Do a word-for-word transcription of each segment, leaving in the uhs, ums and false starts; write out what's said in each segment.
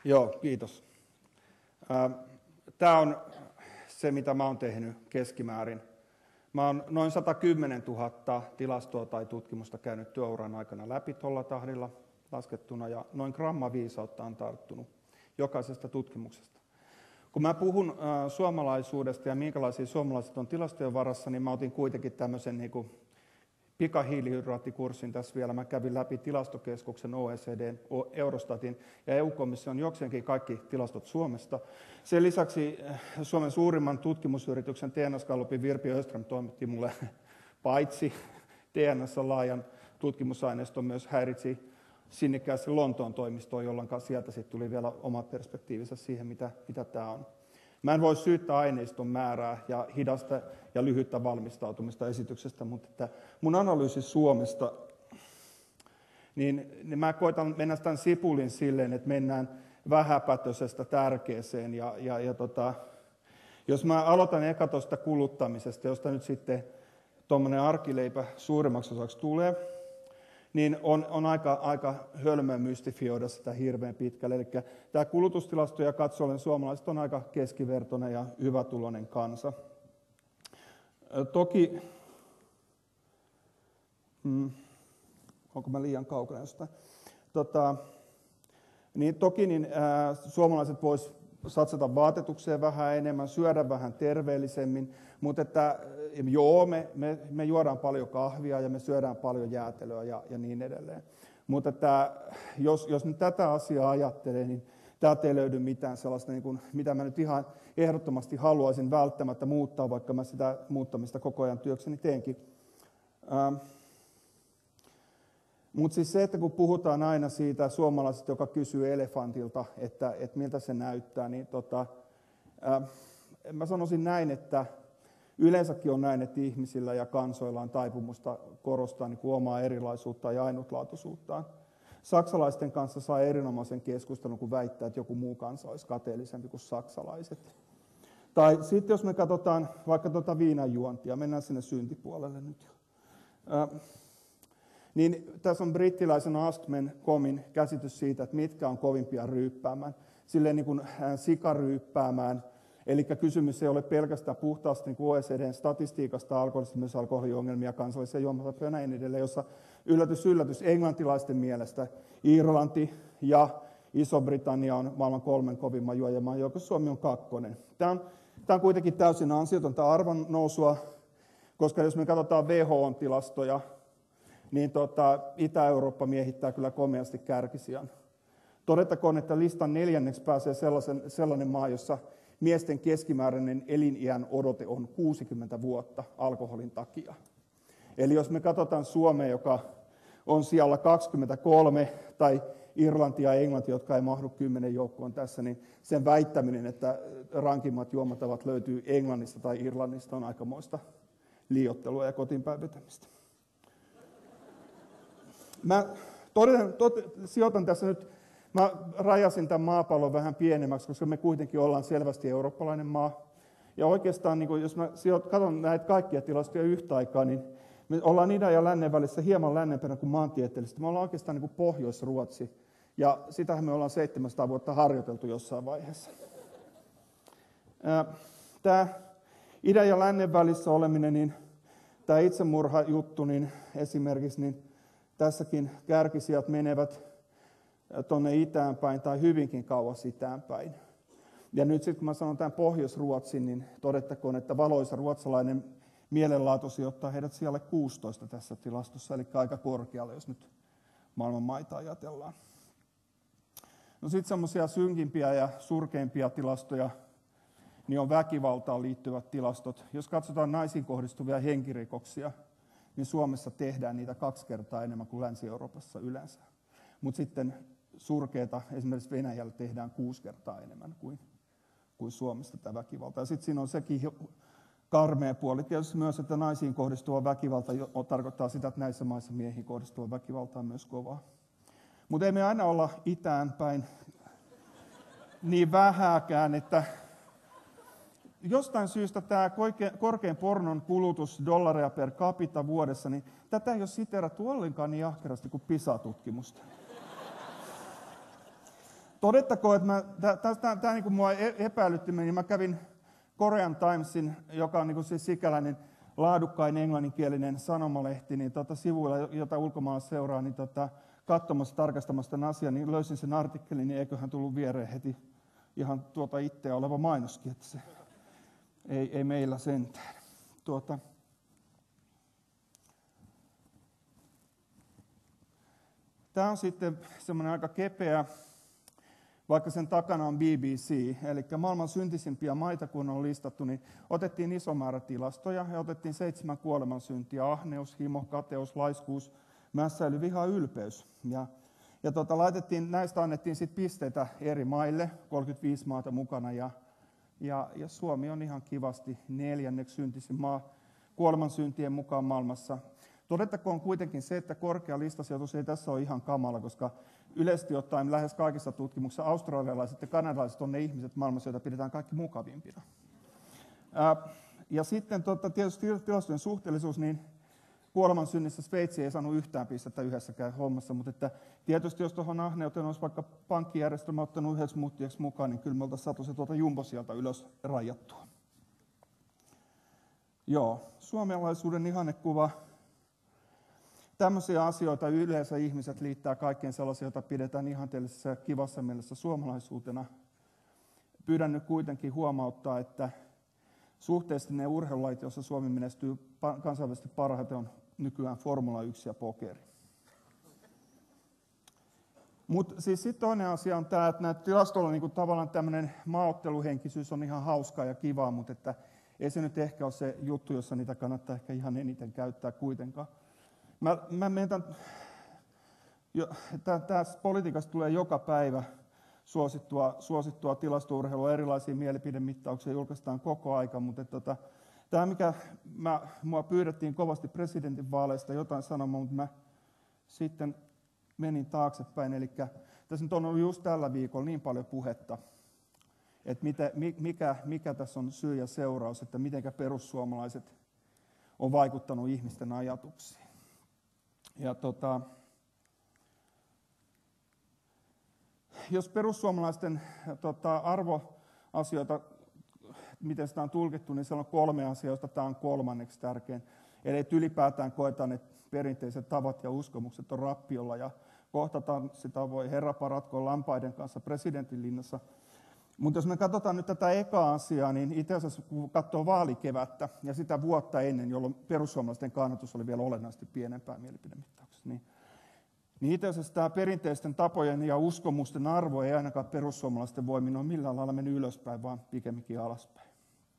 Joo, kiitos. Tämä on se, mitä mä oon tehnyt keskimäärin. Mä oon noin sata kymmenen tuhatta tilastoa tai tutkimusta käynyt työuran aikana läpi tuolla tahdilla laskettuna, ja noin gramma viisautta on tarttunut jokaisesta tutkimuksesta. Kun mä puhun äh, suomalaisuudesta ja minkälaisia suomalaiset on tilastojen varassa, niin mä otin kuitenkin tämmöisen niin kuin pikahiilihydraattikurssin tässä vielä. Mä kävin läpi tilastokeskuksen, O E C D:n, Eurostatin ja E U-komission jokseenkin kaikki tilastot Suomesta. Sen lisäksi Suomen suurimman tutkimusyrityksen T N S-gallupin Virpi Öström toimitti mulle paitsi T N S-laajan tutkimusaineiston myös häiritsi sinnikkäästi Lontoon toimistoon, jolloin sieltä sitten tuli vielä oma perspektiivinsä siihen, mitä, mitä tämä on. Mä en voi syyttää aineiston määrää ja hidasta ja lyhyttä valmistautumista esityksestä, mutta että mun analyysi Suomesta, niin, niin mä koitan mennä tämän sipulin silleen, että mennään vähäpätöisestä tärkeeseen. Ja, ja, ja tota, jos mä aloitan eka tuosta kuluttamisesta, josta nyt sitten tuommoinen arkileipä suurimmaksi osaksi tulee, niin on, on aika, aika hölmöä mystifioida sitä hirveän pitkälle. Eli tämä kulutustilastoja katsoen suomalaiset on aika keskivertoinen ja hyvätuloinen kansa. Toki, hmm, onko mä liian kaukana jostain? Tota, niin toki niin, ää, suomalaiset vois satsata vaatetukseen vähän enemmän, syödä vähän terveellisemmin, mutta että joo, me, me, me juodaan paljon kahvia ja me syödään paljon jäätelöä ja, ja niin edelleen. Mutta että jos, jos nyt tätä asiaa ajattelee, niin täältä ei löydy mitään sellaista, niin kuin, mitä mä nyt ihan ehdottomasti haluaisin välttämättä muuttaa, vaikka mä sitä muuttamista koko ajan työkseni teenkin. Ähm. Mutta siis se, että kun puhutaan aina siitä suomalaisesta, joka kysyy elefantilta, että, että miltä se näyttää, niin tota, äh, mä sanoisin näin, että yleensäkin on näin, että ihmisillä ja kansoilla on taipumusta korostaa niin kuin omaa erilaisuuttaan ja ainutlaatuisuuttaan. Saksalaisten kanssa saa erinomaisen keskustelun, kun väittää, että joku muu kansa olisi kateellisempi kuin saksalaiset. Tai sitten jos me katsotaan vaikka tuota viinanjuontia, mennään sinne syntipuolelle nyt jo. Äh, Niin tässä on brittiläisen Astman Comin käsitys siitä, että mitkä on kovimpia ryyppäämään. Silleen niin kuin sikaryyppäämään. Eli kysymys ei ole pelkästään puhtaasti niin kuin O E C D:n statistiikasta, alkoholista, myös alkoholiongelmia, kansallisia juomatapoja ja näin edelleen, jossa yllätys, yllätys, englantilaisten mielestä Irlanti ja Iso-Britannia on maailman kolmen kovimman juojamaan joukossa, Suomi on kakkonen. Tämä on, tämä on kuitenkin täysin ansiotonta arvonnousua, koska jos me katsotaan W H O-tilastoja, niin tota, Itä-Eurooppa miehittää kyllä komeasti kärkisijan. Todettakoon, että listan neljänneksi pääsee sellainen maa, jossa miesten keskimääräinen eliniän odote on kuusikymmentä vuotta alkoholin takia. Eli jos me katsotaan Suomea, joka on siellä kaksikymmentäkolme, tai Irlanti ja Englanti, jotka ei mahdu kymmenen joukkoon tässä, niin sen väittäminen, että rankimmat juomatavat löytyy Englannista tai Irlannista, on aikamoista liioittelua ja kotiinpäin vetämistä. Mä toden, tot, sijoitan tässä nyt, mä rajasin tämän maapallon vähän pienemmäksi, koska me kuitenkin ollaan selvästi eurooppalainen maa. Ja oikeastaan, niin jos mä sijoit, katson näitä kaikkia tilastoja yhtä aikaa, niin me ollaan idän ja lännen välissä hieman lännempänä kuin maantieteellisesti. Me ollaan oikeastaan niin kuin Pohjois-Ruotsi, ja sitähän me ollaan seitsemänsataa vuotta harjoiteltu jossain vaiheessa. Tämä idän ja lännen välissä oleminen, niin tämä itsemurhajuttu niin esimerkiksi, niin tässäkin kärkisijat menevät tuonne itään päin tai hyvinkin kauas itään päin. Ja nyt sitten kun mä sanon tämän Pohjois-Ruotsin, niin todettakoon, että valoisa ruotsalainen mielenlaatu sijoittaa heidät siellä kuusitoista tässä tilastossa, eli aika korkealle, jos nyt maailman maita ajatellaan. No sitten semmoisia synkimpiä ja surkeimpia tilastoja, niin on väkivaltaan liittyvät tilastot. Jos katsotaan naisiin kohdistuvia henkirikoksia, niin Suomessa tehdään niitä kaksi kertaa enemmän kuin Länsi-Euroopassa yleensä. Mutta sitten surkeita esimerkiksi Venäjällä tehdään kuusi kertaa enemmän kuin, kuin Suomessa tätä väkivaltaa. Ja sitten siinä on sekin karmea puoli tietysti myös, että naisiin kohdistuva väkivalta tarkoittaa sitä, että näissä maissa miehiin kohdistuva väkivalta on myös kovaa. Mutta ei me aina olla itään päin niin vähääkään, että jostain syystä tämä korkein pornon kulutus dollareja per capita vuodessa, niin tätä ei ole siteerattu ollenkaan niin ahkerasti kuin PISA-tutkimusta. Todettakoon, että tämä niin mua epäilytti, niin mä kävin Korean Timesin, joka on niin siis sikäläinen laadukkain englanninkielinen sanomalehti, niin tota, sivuilla, jota ulkomailla seuraa, niin tota, katsomassa, tarkastamassa tämän asian, niin löysin sen artikkelin, niin eiköhän tullut viereen heti ihan tuota itseä oleva mainoskin, että se ei, ei meillä sentään. Tuota. Tämä on sitten semmoinen aika kepeä, vaikka sen takana on B B C, eli maailman syntisimpiä maita, kun on listattu, niin otettiin iso määrä tilastoja ja otettiin seitsemän kuolemansyntiä: ahneus, himo, kateus, laiskuus, mässäily, viha, ylpeys. Ja, ja tota, laitettiin, näistä annettiin sit pisteitä eri maille, kolmekymmentäviisi maata mukana, ja, ja, ja Suomi on ihan kivasti neljänneksi syntisin maa kuolemansyntien mukaan maailmassa. Todettakoon kuitenkin se, että korkea listasijoitus ei tässä ole ihan kamala, koska yleisesti ottaen lähes kaikissa tutkimuksissa australialaiset ja kanadalaiset on ne ihmiset maailmassa, joita pidetään kaikki mukavimpina. Ää, ja sitten tota, tietysti tilastojen suhteellisuus, niin kuolemansynnissä Sveitsi ei saanut yhtään pistettä yhdessäkään hommassa, mutta että tietysti jos tuohon ahneuteen olisi vaikka pankkijärjestelmä ottanut yhdessä muuttiaksi mukaan, niin kyllä me oltaisiin saatu se tuolta jumbo sieltä ylös rajattua. Joo, suomalaisuuden ihannekuva. Tämmöisiä asioita yleensä ihmiset liittää kaikkeen sellaisia, joita pidetään ihanteellisessa ja kivassa mielessä suomalaisuutena. Pyydän nyt kuitenkin huomauttaa, että suhteellisesti ne urheilulajit, joissa Suomi menestyy kansainvälisesti parhaiten, on nykyään Formula yksi ja pokeri. Mutta siis sitten toinen asia on tämä, että näitä tilastoilla niinku tavallaan tämmöinen maaotteluhenkisyys on ihan hauskaa ja kivaa, mutta että ei se nyt ehkä ole se juttu, jossa niitä kannattaa ehkä ihan eniten käyttää kuitenkaan. Mä, mä mietin, tässä politiikasta tulee joka päivä suosittua, suosittua tilastourheilua, erilaisia mielipidemittauksia julkaistaan koko aika, mutta tota, tämä mikä mä, mua pyydettiin kovasti presidentinvaaleista jotain sanomaan, mutta mä sitten menin taaksepäin, eli tässä nyt on ollut just tällä viikolla niin paljon puhetta, että mitä, mikä, mikä tässä on syy ja seuraus, että miten perussuomalaiset on vaikuttanut ihmisten ajatuksiin. Ja tota, jos perussuomalaisten tota, arvoasioita, miten sitä on tulkittu, niin siellä on kolme asiaa, joista tämä on kolmanneksi tärkein. Eli että ylipäätään koetaan, että perinteiset tavat ja uskomukset on rappiolla ja kohtataan sitä voi Herra paratkoon lampaiden kanssa presidentin linnassa. Mutta jos me katsotaan nyt tätä ekaa asiaa, niin itse asiassa kun katsoo vaalikevättä ja sitä vuotta ennen, jolloin perussuomalaisten kannatus oli vielä olennaisesti pienempää mielipidemittauksessa, niin, niin itse asiassa tämä perinteisten tapojen ja uskomusten arvo ei ainakaan perussuomalaisten voimin ole millään lailla mennyt ylöspäin, vaan pikemminkin alaspäin.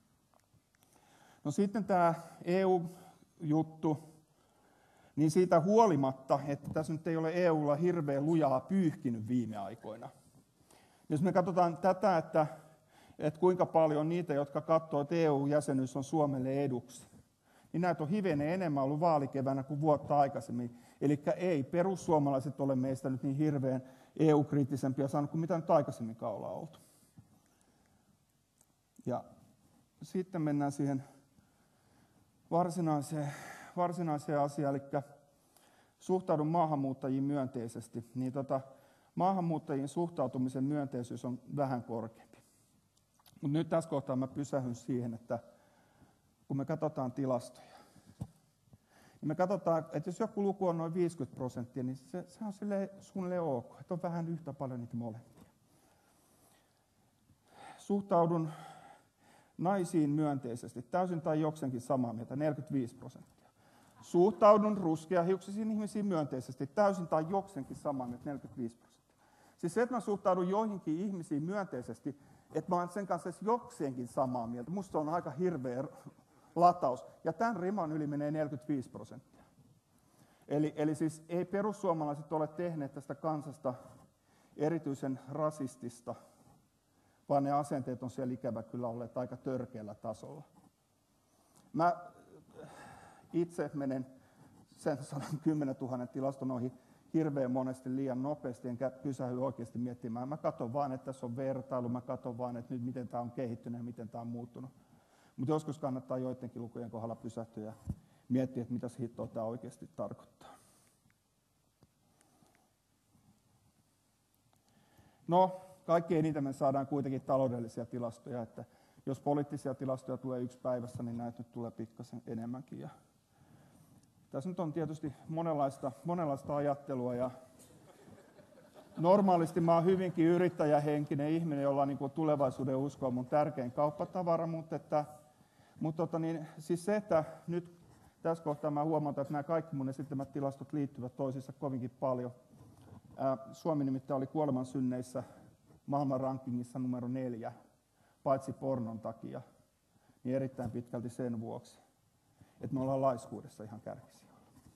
No sitten tämä E U-juttu, niin siitä huolimatta, että tässä nyt ei ole E U:lla hirveän lujaa pyyhkinyt viime aikoina. Jos me katsotaan tätä, että, että kuinka paljon niitä, jotka katsoo, että E U-jäsenyys on Suomelle eduksi, niin näitä on hivenen enemmän ollut vaalikevänä kuin vuotta aikaisemmin. Eli ei perussuomalaiset ole meistä nyt niin hirveän E U-kriittisempiä saanut kuin mitä nyt aikaisemminkaan ollaan oltu. Ja sitten mennään siihen varsinaiseen, varsinaiseen asiaan, eli suhtaudun maahanmuuttajiin myönteisesti. Niin tota, maahanmuuttajien suhtautumisen myönteisyys on vähän korkeampi. Mutta nyt tässä kohtaa mä pysähyn siihen, että kun me katsotaan tilastoja, niin me katsotaan, että jos joku luku on noin viisikymmentä prosenttia, niin se, se on silleen, suunnilleen ok, että on vähän yhtä paljon niitä molempia. Suhtaudun naisiin myönteisesti, täysin tai jokseenkin samaa mieltä, neljäkymmentäviisi prosenttia. Suhtaudun ruskeahiuksisiin ihmisiin myönteisesti, täysin tai jokseenkin samaa mieltä, neljäkymmentäviisi prosenttia. Siis se, että mä suhtaudun joihinkin ihmisiin myönteisesti, että mä olen sen kanssa jokseenkin samaa mieltä, musta on aika hirveä lataus. Ja tämän riman yli menee neljäkymmentäviisi prosenttia. Eli, eli siis ei perussuomalaiset ole tehneet tästä kansasta erityisen rasistista, vaan ne asenteet on siellä ikävä kyllä olleet aika törkeällä tasolla. Mä itse menen sen sata kymmenen tuhatta tilaston ohi hirveän monesti liian nopeasti, enkä pysähdy oikeasti miettimään. Mä katson vaan, että tässä on vertailu, mä katson vaan, että nyt miten tämä on kehittynyt ja miten tämä on muuttunut. Mutta joskus kannattaa joidenkin lukujen kohdalla pysähtyä ja miettiä, että mitä hittoa tämä oikeasti tarkoittaa. No, kaikki eniten me saadaan kuitenkin taloudellisia tilastoja, että jos poliittisia tilastoja tulee yksi päivässä, niin näitä nyt tulee pikkasen enemmänkin. Ja tässä nyt on tietysti monenlaista, monenlaista ajattelua ja normaalisti mä oon hyvinkin yrittäjähenkinen ihminen, jolla on niin kuin tulevaisuuden usko on mun tärkein kauppatavara, mutta, että, mutta tota niin, siis se, että nyt tässä kohtaa mä huomataan, että nämä kaikki mun esittämät tilastot liittyvät toisiinsa kovinkin paljon. Ää, Suomi nimittäin oli kuolemansynneissä maailman rankingissa numero neljä, paitsi pornon takia, niin erittäin pitkälti sen vuoksi, että me ollaan laiskuudessa ihan kärkisijoilla.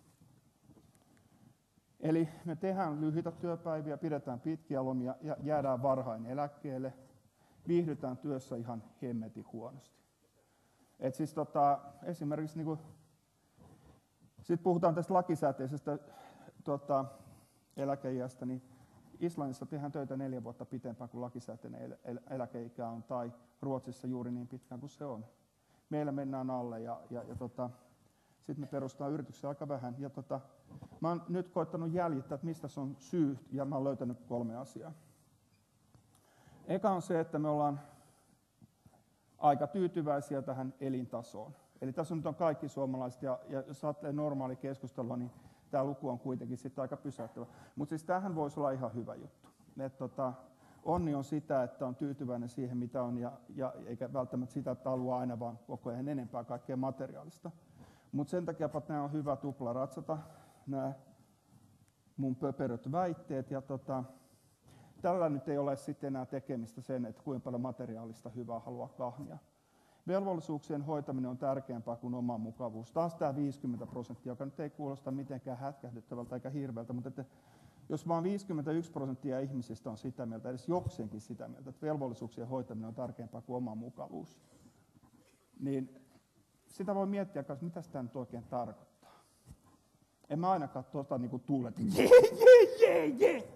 Eli me tehdään lyhyitä työpäiviä, pidetään pitkiä lomia ja jäädään varhain eläkkeelle, viihdytään työssä ihan hemmetin huonosti. Et siis tota, esimerkiksi niinku, sitten puhutaan tästä lakisääteisestä tota, eläkeiästä, niin Islannissa tehdään töitä neljä vuotta pitempään kuin lakisääteinen el- el- eläkeikä on, tai Ruotsissa juuri niin pitkään kuin se on. Meillä mennään alle ja, ja, ja tota, sitten me perustetaan yrityksiä aika vähän. Ja tota, mä oon nyt koittanut jäljittää, että mistä se on syy, ja mä oon löytänyt kolme asiaa. Eka on se, että me ollaan aika tyytyväisiä tähän elintasoon. Eli tässä nyt on kaikki suomalaiset, ja, ja jos ajattelee normaali keskustelua, niin tämä luku on kuitenkin sitten aika pysäyttävä. Mutta siis tämähän voisi olla ihan hyvä juttu. Et tota, onni on sitä, että on tyytyväinen siihen, mitä on, ja, ja eikä välttämättä sitä, että haluaa aina vaan koko ajan enempää kaikkea materiaalista. Mutta sen takia, että nämä on hyvä tupla ratsata, nämä mun pöperöt väitteet. Ja tota, tällä nyt ei ole sitten enää tekemistä sen, että kuinka paljon materiaalista hyvää haluaa kahmia. Velvollisuuksien hoitaminen on tärkeämpää kuin oma mukavuus. Taas tämä viisikymmentä prosenttia, joka nyt ei kuulosta mitenkään hätkähdyttävältä eikä hirveältä, mutta että jos vaan viisikymmentäyksi prosenttia ihmisistä on sitä mieltä, edes jokseenkin sitä mieltä, että velvollisuuksien hoitaminen on tärkeämpää kuin oma mukavuus, niin sitä voi miettiä, että mitä sitä nyt oikein tarkoittaa. En mä ainakaan tuota niin kuin tuule, että jee, jee, jee, jee.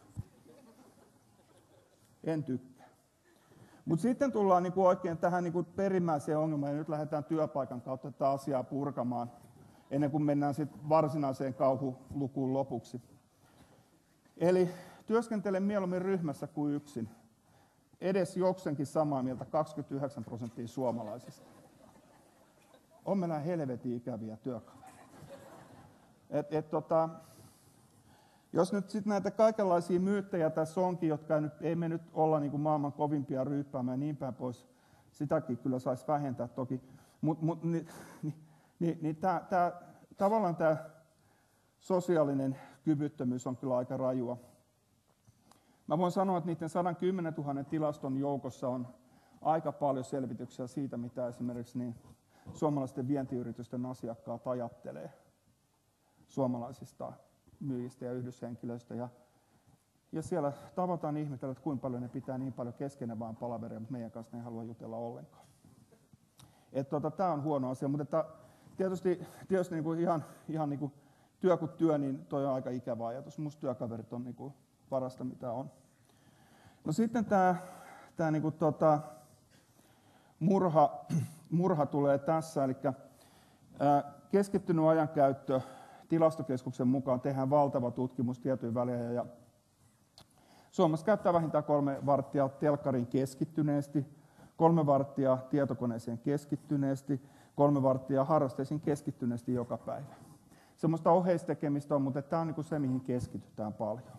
En tykkää. Mutta sitten tullaan niinku oikein tähän niinku perimmäiseen ongelmaan, ja nyt lähdetään työpaikan kautta tätä asiaa purkamaan, ennen kuin mennään sitten varsinaiseen kauhulukuun lopuksi. Eli työskentele mieluummin ryhmässä kuin yksin. Edes jokseenkin samaa mieltä kaksikymmentäyhdeksän prosenttia suomalaisista. On meillä helvetin ikäviä työkavereita. Et, et, tota, jos nyt sitten näitä kaikenlaisia myyttejä tässä onkin, jotka ei, nyt, ei me nyt olla niin kuin maailman kovimpia ryyppäämään ja niin päin pois, sitäkin kyllä saisi vähentää toki, mutta mut, niin, niin, niin, niin tää, tää, tavallaan tämä sosiaalinen kyvyttömyys on kyllä aika rajua. Mä voin sanoa, että niiden sata kymmenentuhatta tilaston joukossa on aika paljon selvityksiä siitä, mitä esimerkiksi niin suomalaisten vientiyritysten asiakkaat ajattelee suomalaisista myyjistä ja yhdyshenkilöistä. Ja, ja siellä tavataan ihmetellä, että kuinka paljon ne pitää niin paljon keskenään vaan palaveria, mutta meidän kanssa ne ei halua jutella ollenkaan. Tota, tämä on huono asia, mutta että tietysti, tietysti niin kuin ihan, ihan niin kuin työ kuin työ, niin toi on aika ikävä ajatus. Musta työkaverit on niin kuin parasta, mitä on. No sitten tämä, tämä niin kuin tota, murha, murha tulee tässä, eli ää, keskittynyt ajankäyttö. Tilastokeskuksen mukaan tehdään valtava tutkimus tietojen välillä, ja Suomessa käyttää vähintään kolme varttia telkkariin keskittyneesti, kolme varttia tietokoneeseen keskittyneesti, kolme varttia harrasteisiin keskittyneesti joka päivä. Semmoista oheistekemistä on, mutta tämä on niin se, mihin keskitytään paljon.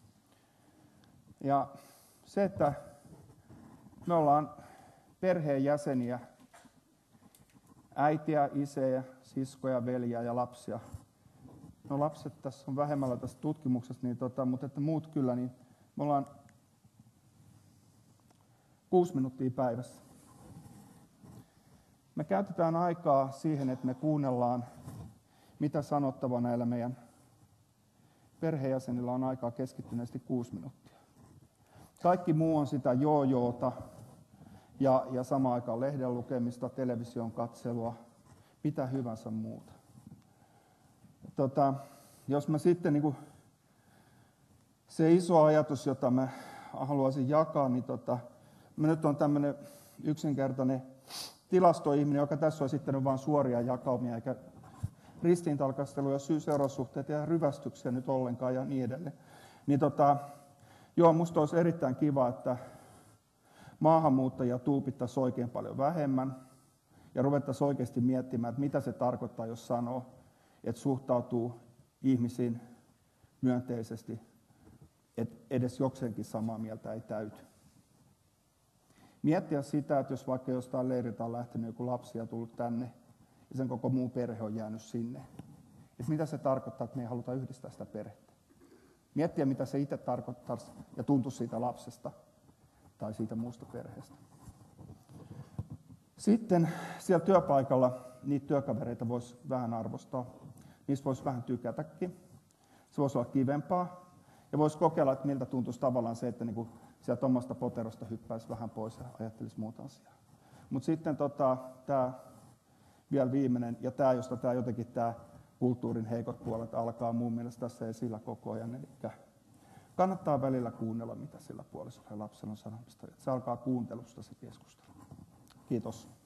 Ja se, että me ollaan perheenjäseniä, äitiä, isejä, siskoja, veljiä ja lapsia. No lapset tässä on vähemmällä tästä tutkimuksesta, niin tota, mutta että muut kyllä, niin me ollaan kuusi minuuttia päivässä. Me käytetään aikaa siihen, että me kuunnellaan, mitä sanottavaa näillä meidän perheenjäsenillä on aikaa keskittyneesti kuusi minuuttia. Kaikki muu on sitä joo-joota ja, ja samaan aikaan lehden lukemista, television katselua, mitä hyvänsä muuta. Tota, jos mä sitten niin kuin, se iso ajatus, jota mä haluaisin jakaa, niin tota, mä nyt on tämmöinen yksinkertainen tilastoihminen, joka tässä on esittänyt vain suoria jakaumia, eikä ristiintarkasteluja, syy-seuraussuhteita ja ryvästyksiä nyt ollenkaan ja niin edelleen. Niin tota, Joo, musta olisi erittäin kiva, että maahanmuuttajia tuupittaisiin oikein paljon vähemmän ja ruvettaisiin oikeasti miettimään, että mitä se tarkoittaa, jos sanoo, että suhtautuu ihmisiin myönteisesti, että edes jokseenkin samaa mieltä ei täyty. Miettiä sitä, että jos vaikka jostain leiriltä on lähtenyt joku lapsi ja tullut tänne ja sen koko muu perhe on jäänyt sinne, että mitä se tarkoittaa, että me ei haluta yhdistää sitä perhettä. Miettiä, mitä se itse tarkoittaisi ja tuntuisi siitä lapsesta tai siitä muusta perheestä. Sitten siellä työpaikalla niitä työkavereita voisi vähän arvostaa. Niistä voisi vähän tykätäkin. Se voisi olla kivempaa. Ja voisi kokeilla, että miltä tuntuisi tavallaan se, että niinku sieltä omasta poterosta hyppäisi vähän pois ja ajattelisi muuta asiaa. Mutta sitten tota, tämä vielä viimeinen, ja tämä, josta tämä jotenkin tämä kulttuurin heikot puolet alkaa mun mielestä tässä esillä koko ajan. Eli kannattaa välillä kuunnella, mitä sillä puolisolla ja lapsella on sanomista. Se alkaa kuuntelusta se keskustelu. Kiitos.